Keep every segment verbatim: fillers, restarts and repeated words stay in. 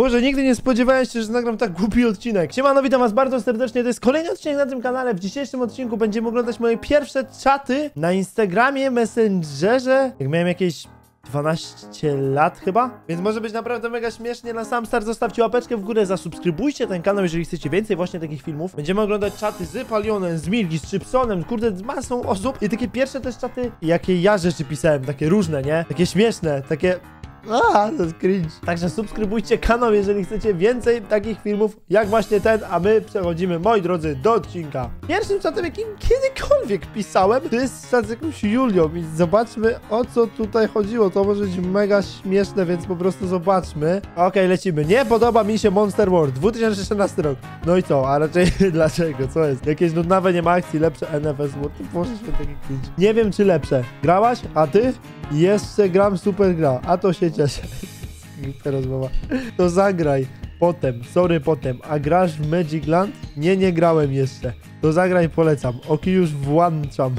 Boże, nigdy nie spodziewałem się, że nagram tak głupi odcinek. Siemano, witam was bardzo serdecznie, to jest kolejny odcinek na tym kanale. W dzisiejszym odcinku będziemy oglądać moje pierwsze czaty na Instagramie, Messengerze. Jak miałem jakieś dwanaście lat chyba, więc może być naprawdę mega śmiesznie. Na sam start zostawcie łapeczkę w górę, zasubskrybujcie ten kanał, jeżeli chcecie więcej właśnie takich filmów. Będziemy oglądać czaty z Palionem, z Milgi, z Chipsonem, kurde, z masą osób. I takie pierwsze też czaty, jakie ja rzeczy pisałem, takie różne, nie? Takie śmieszne, takie... A, to jest cringe. Także subskrybujcie kanał, jeżeli chcecie więcej takich filmów jak właśnie ten, a my przechodzimy, moi drodzy, do odcinka. Pierwszym czatem, jakim kiedykolwiek pisałem, to jest czat z jakąś Julią i zobaczmy, o co tutaj chodziło. To może być mega śmieszne, więc po prostu zobaczmy. Okej, okay, lecimy. Nie podoba mi się Monster World, dwa tysiące szesnasty rok. No i co? A raczej dlaczego? Co jest? Jakieś nudnawe, nie ma akcji, lepsze N F S World. Boże święty, cringe. Nie wiem, czy lepsze. Grałaś? A ty? Jeszcze gram, super gra, a to się cieszę. Rozmowa. To zagraj potem, sorry potem. A grasz w Magic Land? Nie, nie grałem jeszcze. To zagraj, polecam. Oki już włączam.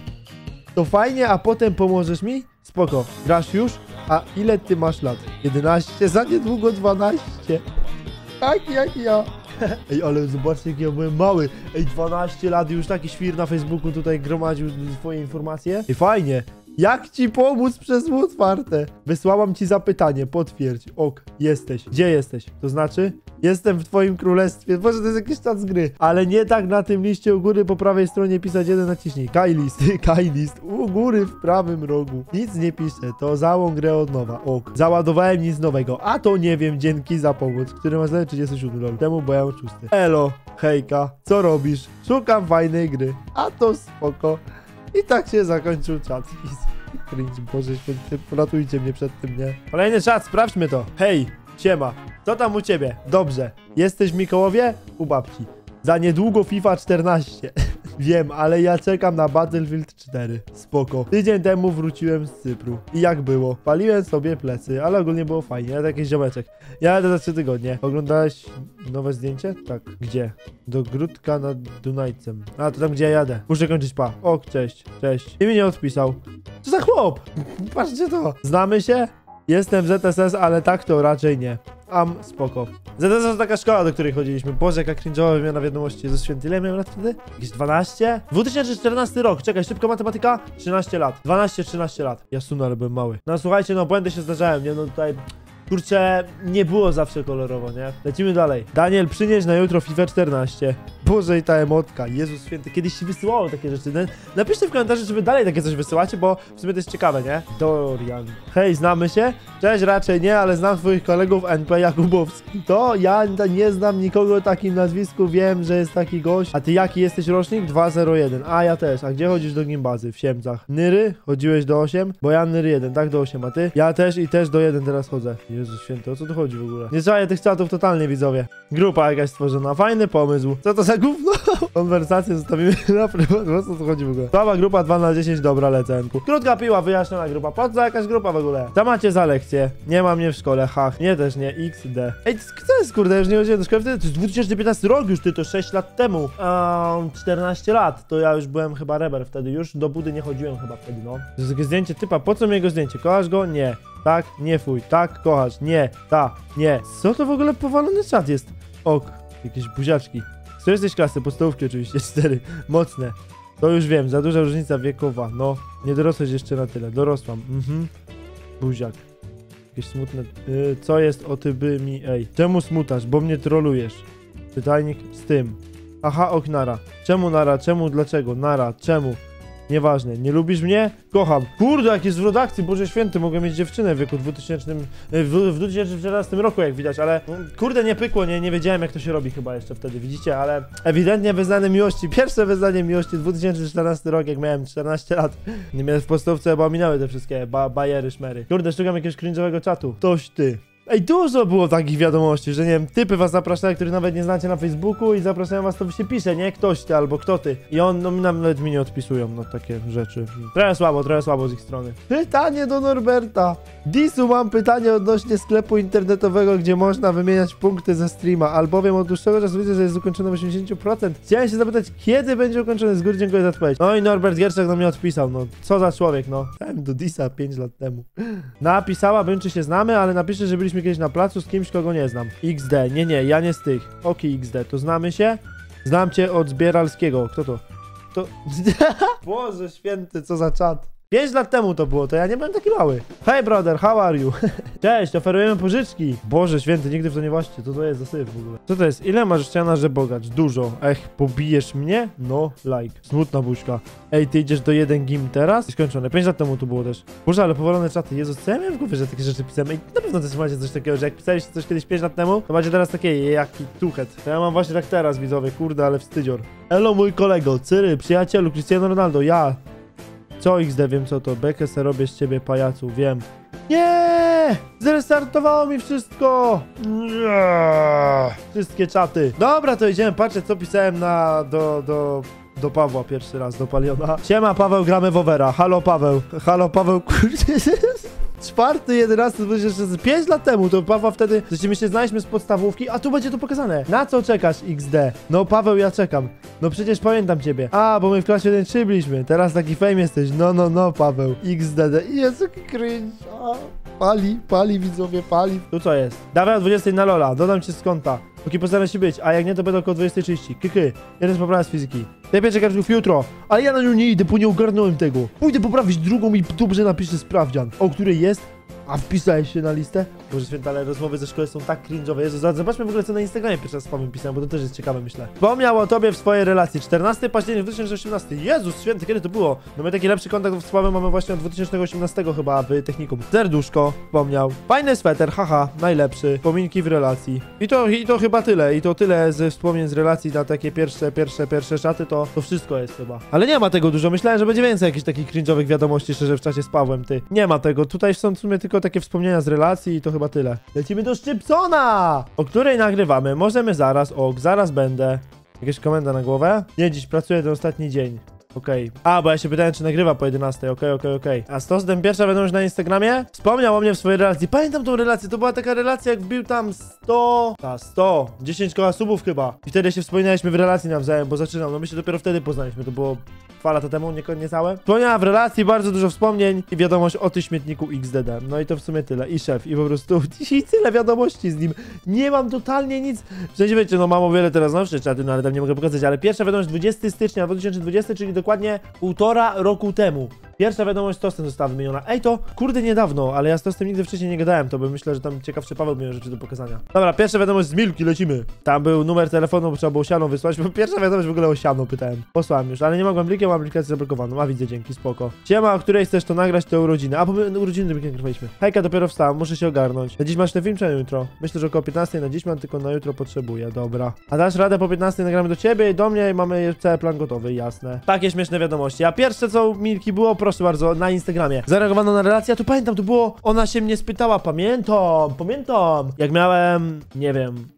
To fajnie, a potem pomożesz mi? Spoko. Grasz już? A ile ty masz lat? jedenaście, za niedługo dwanaście. Tak jak ja. Ej, ale zobaczcie, jak ja byłem mały. Ej, dwanaście lat, już taki świr na Facebooku tutaj gromadził swoje informacje. Ej, fajnie. Jak ci pomóc przez otwarte? Wysłałam ci zapytanie, potwierdź. Ok, jesteś. Gdzie jesteś? To znaczy? Jestem w twoim królestwie. Boże, to jest jakiś czas z gry. Ale nie tak na tym liście u góry po prawej stronie pisać jeden naciśnij. Kaj list, kaj list. U góry w prawym rogu. Nic nie piszę, to załącz grę od nowa. Ok. Załadowałem nic nowego. A to nie wiem, dzięki za pomoc. Który masz lat trzydziesty siódmy rok temu, bo ja mam szósty. Elo, hejka, co robisz? Szukam fajnej gry. A to spoko. I tak się zakończył czat. Cringe, Boże święty, poratujcie mnie przed tym, nie? Kolejny czat, sprawdźmy to. Hej, siema, co tam u ciebie? Dobrze. Jesteś w Mikołowie? U babci. Za niedługo FIFA czternaście. Wiem, ale ja czekam na Battlefield cztery. Spoko. Tydzień temu wróciłem z Cypru. I jak było? Paliłem sobie plecy, ale ogólnie było fajnie. Ja taki ziomeczek. Ja jadę za trzy tygodnie. Oglądałeś nowe zdjęcie? Tak. Gdzie? Do Gródka nad Dunajcem. A, to tam, gdzie ja jadę. Muszę kończyć, pa. O, cześć, cześć. I mi nie odpisał. Co za chłop? Patrzcie to. Znamy się? Jestem w Z S S, ale tak to raczej nie. Am, spoko. Z S S to taka szkoła, do której chodziliśmy. Boże, jaka cringe'owa wymiana wiadomości. Ze święty, ile miałem lat wtedy? Jakieś dwanaście? dwa tysiące czternasty rok. Czekaj, szybko matematyka. trzynaście lat. dwanaście trzynaście lat. Ja sunę, ale byłem mały. No słuchajcie, no błędy się zdarzałem, nie? No tutaj... Kurczę, nie było zawsze kolorowo, nie? Lecimy dalej. Daniel, przynieś na jutro FIFA czternaście. Boże, i ta emotka. Jezus święty, kiedyś się wysyłało takie rzeczy. Napiszcie w komentarzu, czy wy dalej takie coś wysyłacie, bo w sumie to jest ciekawe, nie? Dorian. Hej, znamy się? Cześć, raczej nie, ale znam twoich kolegów N P Jakubowski. To ja nie znam nikogo o takim nazwisku, wiem, że jest taki gość. A ty jaki jesteś rocznik? dwa zero jeden. A ja też. A gdzie chodzisz do gimbazy? W Siemcach. Nyry? Chodziłeś do osiem? Bo ja Nyry jeden, tak? Do osiem, a ty? Ja też i też do jeden teraz chodzę. Jezus święty, o co tu chodzi w ogóle? Nie czaję tych czatów totalnie, widzowie. Grupa jakaś stworzona, fajny pomysł. Co to za gówno? Konwersację zostawimy na prywatnie. O co tu chodzi w ogóle? Słaba grupa dwa na dziesięć, dobra, lecenku. Krótka piła, wyjaśniona grupa. Po co jakaś grupa w ogóle? Co macie za lekcje? Nie ma mnie w szkole, hach. Nie też nie, X D. Ej, kto jest, kurde, już nie chodziłem do szkoły wtedy? To jest dwa tysiące piętnasty rok już, ty, to sześć lat temu. Um, czternaście lat, to ja już byłem chyba rebel wtedy, już do budy nie chodziłem chyba wtedy, no. To jest takie zdjęcie typa, po co mi jego zdjęcie? Kochasz go? Nie. Tak, nie fuj, tak, kochasz, nie, ta, nie. Co to w ogóle powalony czat jest? Ok, jakieś buziaczki. Z której jesteś klasy? Podstawówki oczywiście, cztery. Mocne. To już wiem, za duża różnica wiekowa. No, nie dorosłeś jeszcze na tyle. Dorosłam. Mhm. Buziak. Jakieś smutne... Yy, co jest o ty by mi... Ej, czemu smutasz? Bo mnie trolujesz. Czytajnik z tym. Aha, ok, nara. Czemu nara? Czemu? Dlaczego? Nara. Czemu? Nieważne. Nie lubisz mnie? Kocham. Kurde, jak jest w redakcji, Boże święty, mogę mieć dziewczynę w wieku dwutysięcznym... W, w dwa tysiące czternastym roku, jak widać, ale... Kurde, nie pykło, nie, nie wiedziałem, jak to się robi chyba jeszcze wtedy, widzicie, ale... Ewidentnie wyznanie miłości, pierwsze wyznanie miłości, dwa tysiące czternasty rok, jak miałem czternaście lat. Nie miałem w podstawce, bo minęły te wszystkie ba bajery, szmery. Kurde, szukam jakiegoś cringe'owego czatu. Toś ty. Ej, dużo było takich wiadomości, że nie wiem, typy was zapraszają, których nawet nie znacie na Facebooku i zapraszają was, to się pisze, nie? Ktoś ty albo kto ty. I on, no nawet mi nie odpisują, no takie rzeczy. Trochę słabo, trochę słabo z ich strony. Pytanie do Norberta. Disu, mam pytanie odnośnie sklepu internetowego, gdzie można wymieniać punkty ze streama, albowiem od dłuższego czasu widzę, że jest ukończony w osiemdziesięciu procent. Chciałem się zapytać, kiedy będzie ukończony? Z góry dziękuję za odpowiedź. No i Norbert Gierczak do mnie odpisał, no co za człowiek, no. Chciałem do Disa pięć lat temu. Napisałabym, czy się znamy, ale napiszę, że byliśmy byliśmy kiedyś na placu z kimś, kogo nie znam. X D, nie, nie, ja nie z tych. Oki X D, to znamy się? Znam cię od Zbieralskiego. Kto to? To... Boże święty, co za czat. Pięć lat temu to było, to ja nie byłem taki mały. Hey brother, how are you? Cześć, oferujemy pożyczki. Boże święty, nigdy w to nie właśnie. Co to jest za syf w ogóle? Co to jest? Ile masz ściana, że bogacz? Dużo. Ech, pobijesz mnie? No, like. Smutna buźka. Ej, ty idziesz do jeden gim teraz? Skończone. Pięć lat temu to było też. Boże, ale powolone czaty. Jezus, co ja miałem w głowie, że takie rzeczy pisałem? Ej, na pewno też macie coś takiego, że jak pisaliście coś kiedyś pięć lat temu, to macie teraz takie, jaki tuchet. To ja mam właśnie tak teraz, widzowie. Kurde, ale wstydzior. Elo, mój kolego, Cyry, przyjacielu, Cristiano Ronaldo, ja. Co X D, wiem co to, bekę se robię z ciebie, pajacu, wiem. Nie! Zrestartowało mi wszystko! Nie! Wszystkie czaty. Dobra, to idziemy patrzeć, co pisałem na... do... do... do Pawła pierwszy raz, do Paliona. Siema, Paweł, gramy w Overa. Halo, Paweł. Halo, Paweł, kurde... Czwarty, jedenasty, pięć lat temu, to Paweł wtedy, że my się znaliśmy z podstawówki, a tu będzie to pokazane. Na co czekasz, X D? No Paweł, ja czekam. No przecież pamiętam ciebie. A, bo my w klasie jeden trzy byliśmy. Teraz taki fame jesteś. No, no, no, Paweł. X D. Jezu, jaki cringe. A, pali, pali, widzowie, pali. Tu co jest? Dawaj o dwudziestej na Lola, dodam cię z konta. Póki postaram się być, a jak nie, to będę około dwudziestej trzydzieści. Kyky, jeden z poprawy z fizyki. Tej pierwszej kartów jutro, ale ja na nią nie idę, bo nie ogarnąłem tego. Pójdę poprawić drugą i dobrze napiszę sprawdzian, o której jest. A wpisałeś się na listę? Boże święta, ale rozmowy ze szkoły są tak cringe'owe. Jezu, zobaczmy w ogóle, co na Instagramie pierwszy raz z Pawłem pisałem, bo to też jest ciekawe, myślę. Wspomniał o tobie w swojej relacji. czternastego października dwa tysiące osiemnastego. Jezus święty, kiedy to było? No my taki lepszy kontakt z Pawłem mamy właśnie od dwa tysiące osiemnastego chyba w technikum. Serduszko, wspomniał. Fajny sweter, haha, najlepszy. Wspominki w relacji. I to, i to chyba tyle. I to tyle ze wspomnień z relacji na takie pierwsze, pierwsze, pierwsze szaty, to, to wszystko jest chyba. Ale nie ma tego dużo. Myślałem, że będzie więcej jakichś takich cringe'owych wiadomości, szczerze, w czasie z Pawłem, ty. Nie ma tego. Tutaj są w sumie tylko takie wspomnienia z relacji i to chyba tyle. Lecimy do Szczypcona! O której nagrywamy? Możemy zaraz, ok, zaraz będę. Jakaś komenda na głowę? Nie, dziś pracuję ten ostatni dzień. Okej. Okay. A, bo ja się pytałem, czy nagrywa po jedenastej. Okej, okay, okej, okay, okej. Okay. A stos, ten pierwsza wiadomość na Instagramie? Wspomniał o mnie w swojej relacji. Pamiętam tą relację, to była taka relacja, jak wbił tam sto... Ta, sto. dziesięć koła subów chyba. I wtedy się wspominaliśmy w relacji nawzajem, bo zaczynał. No my się dopiero wtedy poznaliśmy, to było... dwa lata temu, nie, nie całe. Wspomniała w relacji, bardzo dużo wspomnień i wiadomość o tym śmietniku X D D. No i to w sumie tyle. I szef. I po prostu dzisiaj tyle wiadomości z nim. Nie mam totalnie nic. W sensie wiecie, no mam o wiele teraz nowsze czaty, no ale tam nie mogę pokazać, ale pierwsza wiadomość dwudziestego stycznia dwa tysiące dwudziestego, czyli dokładnie półtora roku temu. Pierwsza wiadomość z Tostem została wymieniona. Ej, to kurde niedawno, ale ja z Tostem nigdy wcześniej nie gadałem, to bym myślę, że tam ciekawszy Paweł miał rzeczy do pokazania. Dobra, pierwsza wiadomość z Milki, lecimy. Tam był numer telefonu, bo trzeba było siano wysłać, bo pierwsza wiadomość w ogóle o siano pytałem. Posłałem już, ale nie mogłem blikiem, mam aplikację zablokowaną. A widzę, dzięki, spoko. Siema, o której chcesz to nagrać, to urodziny. A, bo my urodziny blikiem nagrywaliśmy. Hejka, dopiero wstałem, muszę się ogarnąć. Na dziś masz ten film, czy na jutro? Myślę, że około piętnastej na dziś mam, tylko na jutro potrzebuję, dobra. A dasz radę po piętnastej nagramy do ciebie i do mnie i mamy cały plan gotowy, jasne. Takie śmieszne wiadomości. A pierwsze co Milki było, proszę bardzo, na Instagramie. Zareagowano na relację, a tu pamiętam, to było, ona się mnie spytała, pamiętam, pamiętam, jak miałem, nie wiem,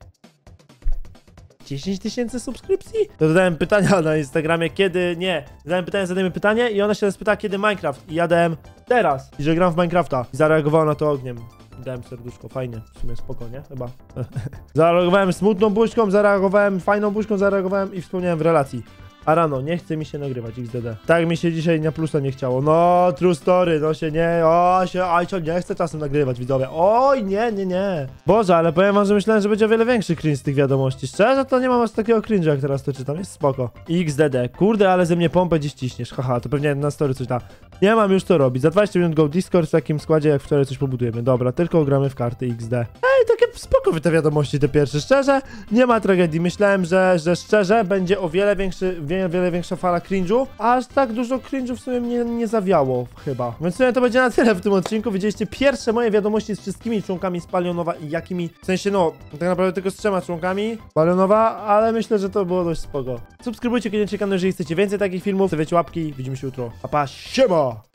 dziesięć tysięcy subskrypcji? To dodałem pytania na Instagramie, kiedy, nie, zadałem pytanie, zadajemy pytanie i ona się spytała, kiedy Minecraft i ja dałem teraz, i że gram w Minecrafta i zareagowała na to ogniem. Dałem serduszko, fajnie, w sumie spoko, nie? Chyba. Zareagowałem smutną buźką, zareagowałem fajną buźką, zareagowałem i wspomniałem w relacji. A rano, nie chce mi się nagrywać X D D. Tak mi się dzisiaj na plusa nie chciało. No, true story, no się nie, o się, ojcio, nie chcę czasem nagrywać, widzowie. Oj, nie, nie, nie. Boże, ale powiem wam, że myślałem, że będzie o wiele większy cringe z tych wiadomości. Szczerze, to nie mam aż takiego cringe'a, jak teraz to czytam, jest spoko. X D D, kurde, ale ze mnie pompę dziś ciśniesz, haha, to pewnie na story coś da. Nie mam już co robić, za dwadzieścia minut go Discord w takim składzie, jak wczoraj coś pobudujemy. Dobra, tylko gramy w karty X D. Ej, takie spoko te wiadomości te pierwsze, szczerze, nie ma tragedii. Myślałem, że, że szczerze będzie o wiele większy, wiele, wiele większa fala cringe'u, a aż tak dużo cringe'u w sumie mnie nie zawiało chyba. Więc w sumie to będzie na tyle w tym odcinku. Widzieliście pierwsze moje wiadomości z wszystkimi członkami z Palionowa i jakimi, w sensie no, tak naprawdę tylko z trzema członkami Palionowa, ale myślę, że to było dość spoko. Subskrybujcie, koniecznie kanał, jeżeli chcecie więcej takich filmów, stawiajcie łapki, widzimy się jutro. Pa, pa, siema!